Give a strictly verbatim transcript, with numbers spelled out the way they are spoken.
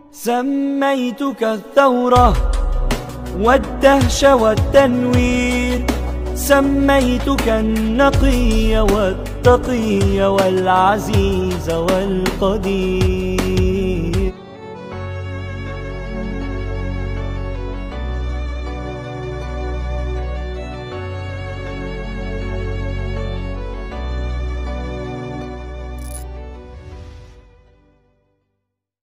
سميتك الثورة والدهش والتنوير، سميتك النقي والتقي والعزيز والقدير.